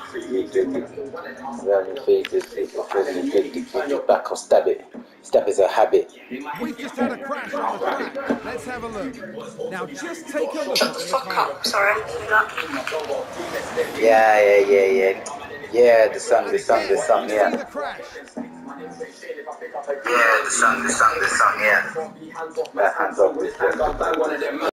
Very feed it back or stab it. Stab is a habit. We've just had a crash on the track. Let's have a look. Now just take a look at the Fuck car. up, sorry. Yeah. Yeah, And again, you see yeah. the crash. Yeah, the sun, yeah. That hands off this.